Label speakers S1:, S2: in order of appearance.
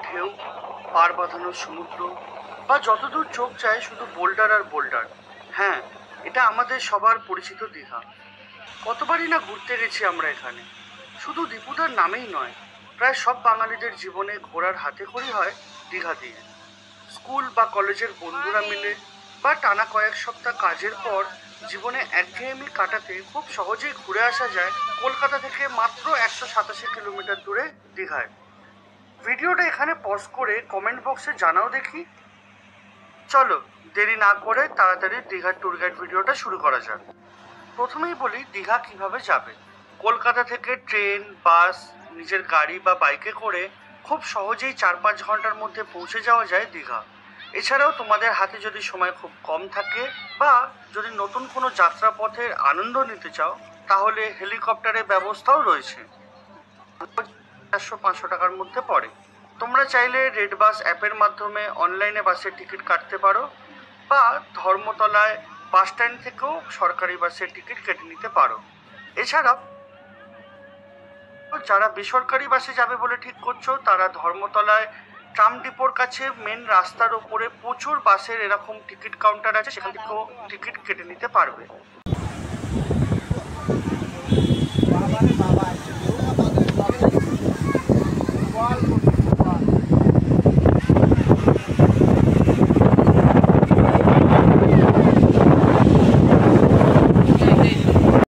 S1: ঢেউ, পাড় বাঁধানো সমুদ্র, বা যতদূর চোখ যায় শুধু বোল্ডার আর বোল্ডার। হ্যাঁ, এটা আমাদের সবার পরিচিত দীঘা। কতবারই না ঘুরতে গেছি আমরা এখানে। শুধু দীপুদার নামেই নয়, প্রায় সব বাঙালিদের জীবনে ঘোরার হাতে খড়ি হয় দীঘা দিয়ে। স্কুল বা কলেজের বন্ধুরা মিলে বা টানা কয়েক সপ্তাহ কাজের পর জীবনে একঘেয়েমি কাটাতে খুব সহজেই ঘুরে আসা যায় কলকাতা থেকে মাত্র 187 কিলোমিটার দূরে দীঘায়। ভিডিওটা এখানে পজ করে কমেন্ট বক্সে জানাও দেখি। চলো দেরি না করে তাড়াতাড়ি দীঘার ট্যুর গাইড ভিডিওটা শুরু করা যাক। প্রথমেই বলি দীঘা কিভাবে যাবে। কলকাতা থেকে ট্রেন, বাস, নিজের গাড়ি বা বাইকে করে খুব সহজেই 4-5 ঘন্টার মধ্যে পৌঁছে যাওয়া যায় দীঘা। এছাড়াও তোমাদের হাতে যদি সময় খুব কম থাকে বা যদি নতুন কোনো যাত্রাপথের আনন্দ নিতে চাও, তাহলে হেলিকপ্টারের ব্যবস্থাও রয়েছে। 400-500 টাকার মধ্যে পড়ে। তোমরা চাইলে রেড বাস অ্যাপের মাধ্যমে অনলাইনে বাসের টিকিট কাটতে পারো, বা ধর্মতলায় বাস স্ট্যান্ড থেকেও সরকারি বাসের টিকিট কেটে নিতে পারো। এছাড়াও যারা বেসরকারি বাসে যাবে বলে ঠিক করছো, তারা ধর্মতলায় ট্রাম ডিপোর কাছে মেন রাস্তার ওপরে প্রচুর বাসের এরকম টিকিট কাউন্টার আছে, সেখান থেকেও টিকিট কেটে নিতে পারবে।